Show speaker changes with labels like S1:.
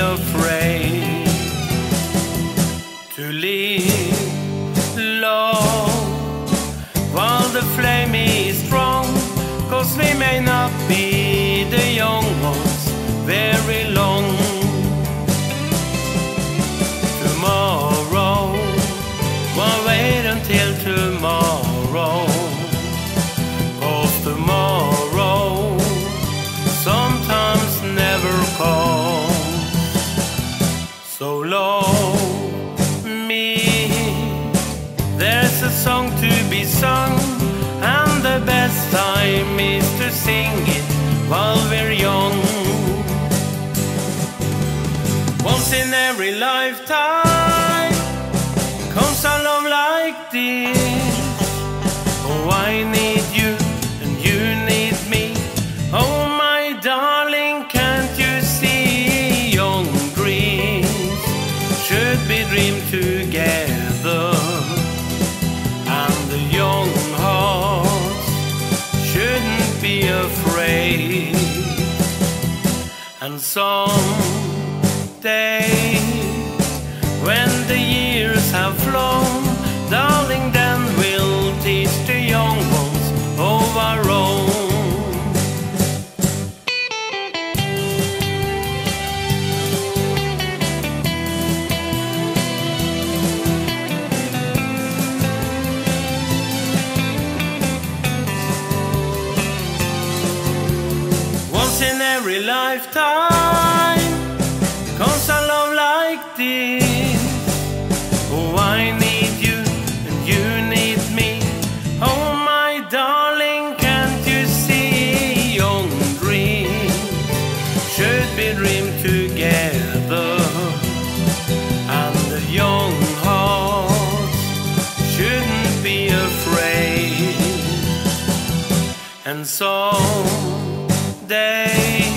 S1: afraid to live long while the flame is strong, 'cause we may not be the young ones very long. Tomorrow, why wait until tomorrow? 'Cause tomorrow sometimes never comes. So love me, there's a song to be sung, and the best time is to sing it while we're young. Once in every lifetime comes a love like this. Oh, I need you and you need me. Oh, my darling, can't you see? Young dreams should be dreamed together, and the young hearts shouldn't be afraid. And someday, when the years have flown, darling, then we'll teach the young ones of our own. Once in every lifetime comes a love like this. Oh, I need you and you need me. Oh, my darling, can't you see? Young dreams should be dreamed together, and the young hearts shouldn't be afraid. And someday